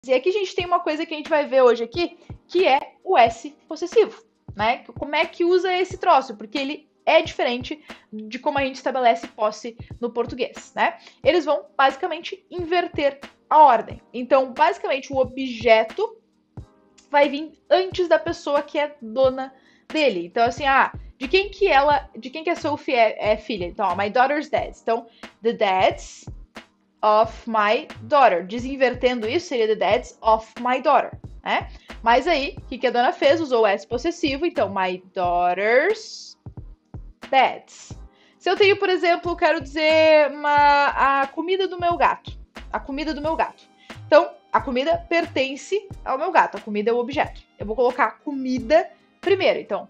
E aqui a gente tem uma coisa que a gente vai ver hoje aqui, que é o S possessivo, né? Como é que usa esse troço? Porque ele é diferente de como a gente estabelece posse no português, né? Eles vão basicamente inverter a ordem. Então, basicamente, o objeto vai vir antes da pessoa que é dona dele. Então, assim, de quem que a Sophie é filha? Então, ó, my daughter's dads. Então, the dads of my daughter. Desinvertendo isso, seria the dads of my daughter, né? Mas aí, o que a dona fez? Usou o S possessivo, então, my daughter's dads. Se eu tenho, por exemplo, quero dizer a comida do meu gato. A comida do meu gato. Então, a comida pertence ao meu gato. A comida é o objeto. Eu vou colocar comida primeiro. Então,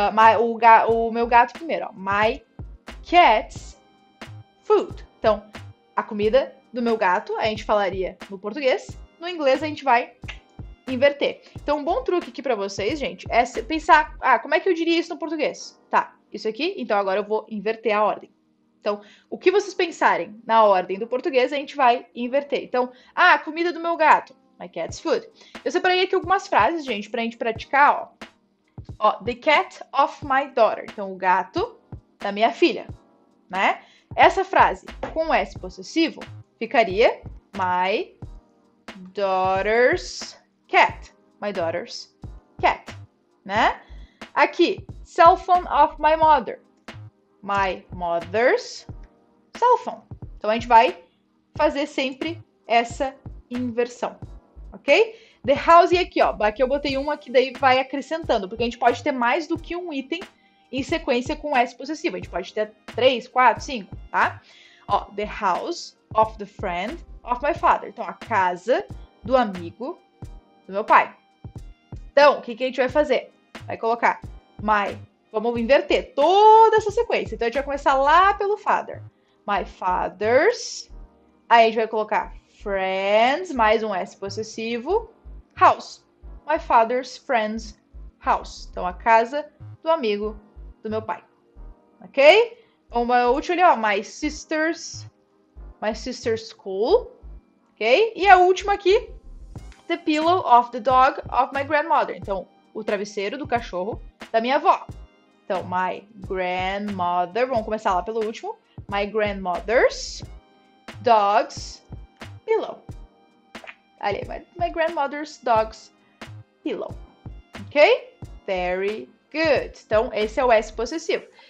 o meu gato primeiro. Ó. My cat's food. Então, a comida do meu gato, a gente falaria no português. No inglês, a gente vai inverter. Então, um bom truque aqui pra vocês, gente, é pensar, como é que eu diria isso no português? Tá, isso aqui, então agora eu vou inverter a ordem. Então, o que vocês pensarem na ordem do português, a gente vai inverter. Então, comida do meu gato. My cat's food. Eu separei aqui algumas frases, gente, pra gente praticar, ó. The cat of my daughter. Então, o gato da minha filha, né? Essa frase com S possessivo ficaria my daughter's cat. My daughter's cat, né? Aqui, cell phone of my mother. My mother's cell phone. Então, a gente vai fazer sempre essa inversão, ok? The house, e aqui, ó. Aqui eu botei uma que daí vai acrescentando, porque a gente pode ter mais do que um item em sequência com S possessivo. A gente pode ter 3, 4, 5, tá? Ó, the house of the friend of my father. Então, a casa do amigo do meu pai. Então, o que a gente vai fazer? Vai colocar vamos inverter toda essa sequência. Então, a gente vai começar lá pelo father. My father's. Aí, a gente vai colocar friends, mais um S possessivo. House. My father's friend's house. Então, a casa do amigo do meu pai. Ok? Uma última ali, ó. My sister's school. Ok? E a última aqui. The pillow of the dog of my grandmother. Então, o travesseiro do cachorro da minha avó. Então, my grandmother. Vamos começar lá pelo último. My grandmother's dog's pillow. Ali, my grandmother's dog's pillow. Ok? Very good. Então, esse é o S possessivo.